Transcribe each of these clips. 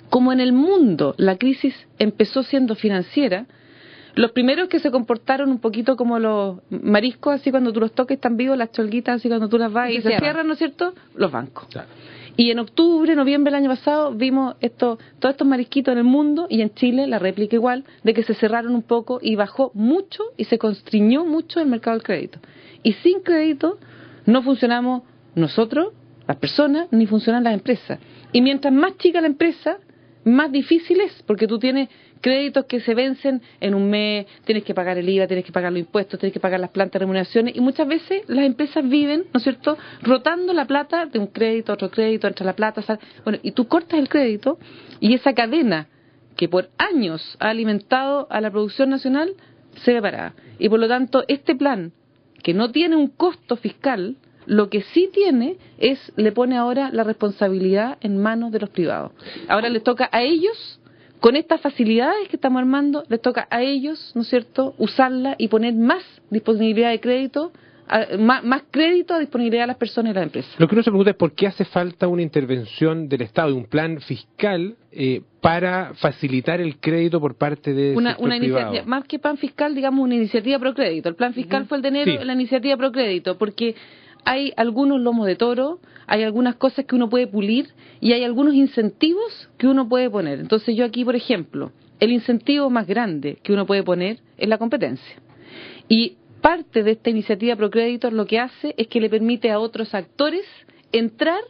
como en el mundo la crisis empezó siendo financiera, los primeros que se comportaron un poquito como los mariscos, así cuando tú los toques están vivos, las cholguitas, así cuando tú las vas y se cierran, ¿no es cierto? Los bancos. Claro. Y en octubre, noviembre del año pasado, vimos todos estos marisquitos en el mundo, y en Chile la réplica igual, de que se cerraron un poco y bajó mucho y se constriñó mucho el mercado del crédito. Y sin crédito no funcionamos nosotros, las personas, ni funcionan las empresas. Y mientras más chica la empresa, más difícil es, porque tú tienes créditos que se vencen en un mes, tienes que pagar el IVA, tienes que pagar los impuestos, tienes que pagar las plantas de remuneraciones, y muchas veces las empresas viven, ¿no es cierto?, rotando la plata de un crédito a otro crédito, entra la plata, sale, bueno, y tú cortas el crédito, y esa cadena que por años ha alimentado a la producción nacional se ve parada. Y por lo tanto, este plan, que no tiene un costo fiscal, lo que sí tiene es, le pone ahora la responsabilidad en manos de los privados. Ahora les toca a ellos, con estas facilidades que estamos armando, les toca a ellos, ¿no es cierto?, usarla y poner más disponibilidad de crédito, más crédito a disponibilidad de las personas y las empresas. Lo que uno se pregunta es por qué hace falta una intervención del Estado, un plan fiscal para facilitar el crédito por parte de sector privado. Más que plan fiscal, digamos, una iniciativa pro crédito. El plan fiscal fue el de enero, sí. La iniciativa pro crédito, porque hay algunos lomos de toro, hay algunas cosas que uno puede pulir y hay algunos incentivos que uno puede poner. Entonces yo aquí, por ejemplo, el incentivo más grande que uno puede poner es la competencia. Y parte de esta iniciativa Procrédito lo que hace es que le permite a otros actores entrar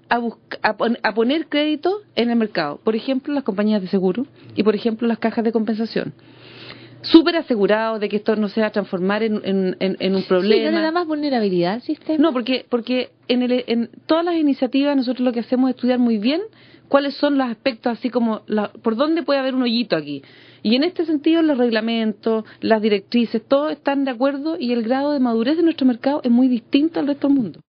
a poner crédito en el mercado. Por ejemplo, las compañías de seguro y, por ejemplo, las cajas de compensación. Súper asegurado de que esto no se va a transformar en un problema. Sí, ¿no le da más vulnerabilidad al sistema? No, porque en todas las iniciativas nosotros lo que hacemos es estudiar muy bien cuáles son los aspectos, así como por dónde puede haber un hoyito aquí. Y en este sentido los reglamentos, las directrices, todos están de acuerdo, y el grado de madurez de nuestro mercado es muy distinto al resto del mundo.